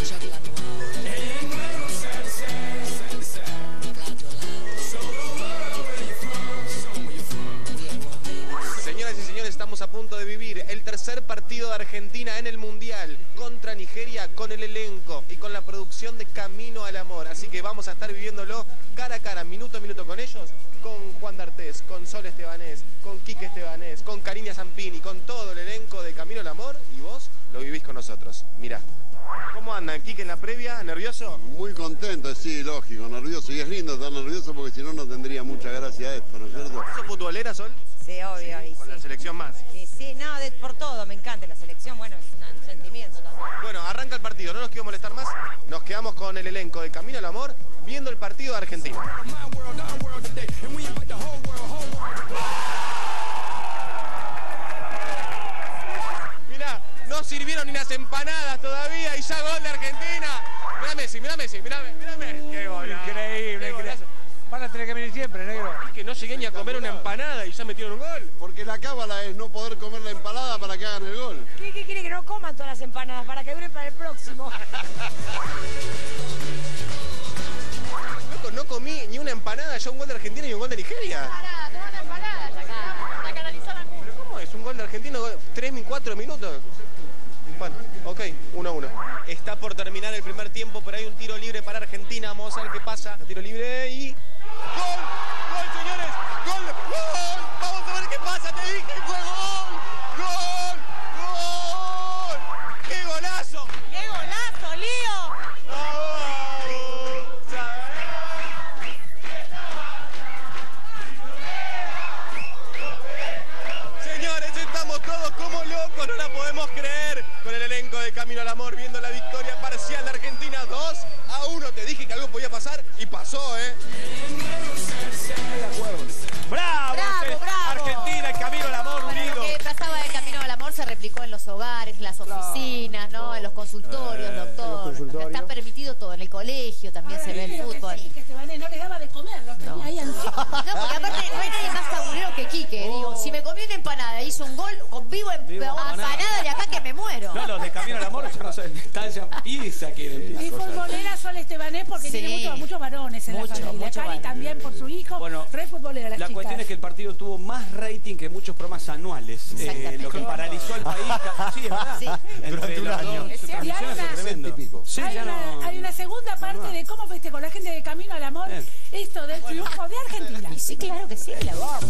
Señoras y señores, estamos a punto de vivir el tercer partido de Argentina en el Mundial contra Nigeria, con el elenco y con la producción de Camino al Amor. Así que vamos a estar viviéndolo cara a cara, minuto a minuto con ellos, con Juan D'Artés, con Sol Estebanés, con Quique Estebanés, con Karina Zampini, con todo el elenco de Camino al Amor, y vos lo vivís con nosotros. Mirá. ¿Cómo andan, Quique, en la previa? ¿Nervioso? Muy contento, sí, lógico, nervioso. Y es lindo estar nervioso porque si no, no tendría mucha gracia esto, ¿no es cierto? ¿Sos futbolera, Sol? Sí, obvio. Sí, con la selección más. Sí, no, por todo, me encanta la selección, bueno, es un sentimiento también. Bueno, arranca el partido, no nos quiero molestar más. Nos quedamos con el elenco de Camino al Amor viendo el partido de Argentina. Mirá, no sirvieron ni las empanadas todavía y ya gol de Argentina. Mirá Messi, mirá Messi, mirá Messi. Qué gol. Increíble, increíble. Van a tener que venir siempre, negro. Es que no llegué ni a comer una empanada y ya metieron un gol. Porque la cábala es no poder comer la empanada para que hagan el gol. ¿Qué quiere que no coman todas las empanadas para que duren para el próximo? Loco, no comí ni una empanada, ya un gol de Argentina y un gol de Nigeria. Toma una empanada, la canalizaban mucho. ¿Pero cómo es? Un gol de Argentina, 4 minutos. Bueno, ok, 1-1. Está por terminar el primer tiempo, pero hay un tiro libre para Argentina. Vamos a ver qué pasa. Tiro libre y... ¡Gol! ¡Gol, señores! ¡Gol! ¡Gol! Vamos a ver qué pasa, te dije, fue gol. ¡Gol! ¡Gol! ¡Qué golazo! ¡Qué golazo, Lío! Señores, estamos todos como locos, no la podemos creer. Con el elenco de Camino al Amor, viendo la victoria parcial de Argentina 2-1. Te dije que algo podía pasar y pasó, ¿eh? ¡Bravo! Argentina, el Camino al Amor unido. Lo que pasaba en Camino al Amor se replicó en los hogares, en las oficinas, ¿no? En los consultorios, doctor. Está permitido todo, en el colegio también se ve el fútbol. Que Estebanés no le daba de comer, los tenía ahí ansiosos. No, porque aparte no hay nadie más tabulero que Quique. Digo, si me comí una empanada e hizo un gol, vivo empanada de acá que me muero. No, los de Camino al Amor ya no saben, están ya pizza quieren. Y futbolera Sol Estebanés porque Sí. tiene muchos varones en la familia. Cari varón. también por su hijo, Bueno, re futbolera las La chicas. cuestión es que el partido tuvo más rating que muchos programas anuales, lo que paralizó al país. Sí, es verdad. Sí. Durante un año. Es cierto. Y hay una- Tremendo. Sí, hay, ya no... hay una segunda parte de cómo festejó la gente de Camino al Amor Bien. esto del triunfo de Argentina. Y sí, claro que sí, la verdad.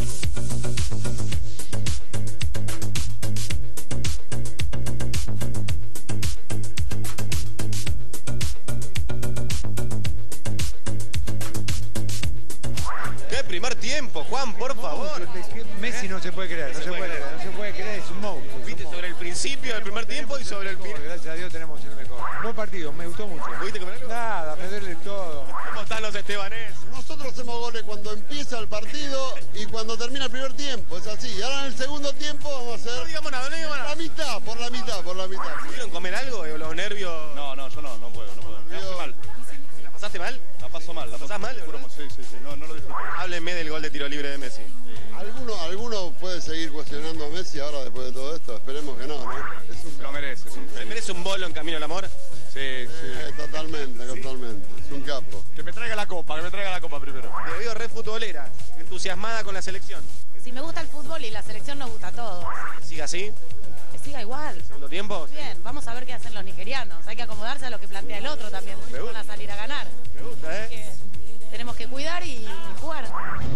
¡Qué primer tiempo, Juan, por favor! Messi no se puede creer, no se puede creer, es un monstruo. Viste sobre el principio del primer tiempo y sobre el final. Gracias a Dios tenemos el mejor. Buen partido, me gustó mucho. ¿Pudiste comer algo? Nada, me duele todo. ¿Cómo están los estebanés? Nosotros hacemos goles cuando empieza el partido y cuando termina el primer tiempo, es así. Y ahora en el segundo tiempo vamos a No hacer digamos nada, no digamos la nada. mitad, por la mitad. ¿Pudieron comer algo? ¿Los nervios? No, yo no puedo. Me hace mal. ¿La pasaste mal? La paso mal. ¿La pasás mal? Sí, no lo disfruto. Háblenme del gol de tiro libre de Messi. ¿Alguno puede seguir cuestionando a Messi ahora después de todo esto? Esperemos que no, ¿no? Lo merece, sí. ¿Se merece un bolo en Camino al Amor? Sí. Totalmente. Es un capo. Que me traiga la copa primero. Te veo re futbolera, entusiasmada con la selección. Si me gusta el fútbol y la selección nos gusta a todos. ¿Sigue así? Que siga igual. ¿Segundo tiempo? Bien, vamos a ver qué hacen los nigerianos. Hay que acomodarse a lo que plantea el otro también. Me gusta. Van a salir a ganar. Me gusta, Así que tenemos que cuidar y jugar.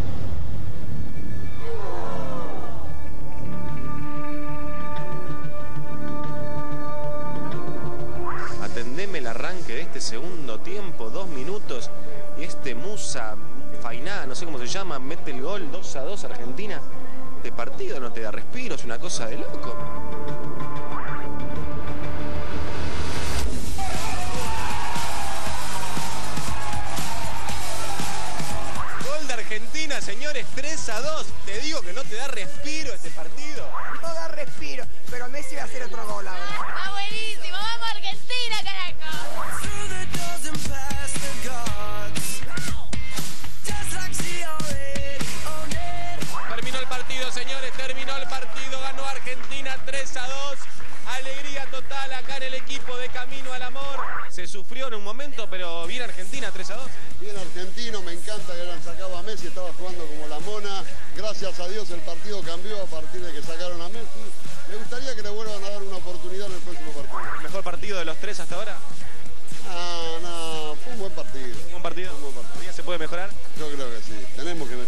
Atendeme el arranque de este segundo tiempo, 2 minutos, y este Musa Fainá, no sé cómo se llama, mete el gol 2-2 Argentina. Este partido no te da respiro, es una cosa de loco. Gol de Argentina, señores, 3-2. Te digo que no te da respiro este partido. No da respiro, pero Messi va a hacer otro gol ahora. Está buenísimo, vamos Argentina, carajo. Terminó el partido, señores, terminó el partido, ganó Argentina 3-2. Alegría total acá en el equipo de Camino al Amor. Se sufrió en un momento, pero bien Argentina, 3-2. Bien argentino, me encanta que hayan sacado a Messi, estaba jugando como la mona. Gracias a Dios el partido cambió a partir de que sacaron a Messi. Me gustaría que le vuelvan a dar una oportunidad en el próximo partido. ¿El mejor partido de los 3 hasta ahora? No, fue un buen partido. ¿Un buen partido? Un buen partido. ¿Todavía se puede mejorar? Yo creo que sí, tenemos que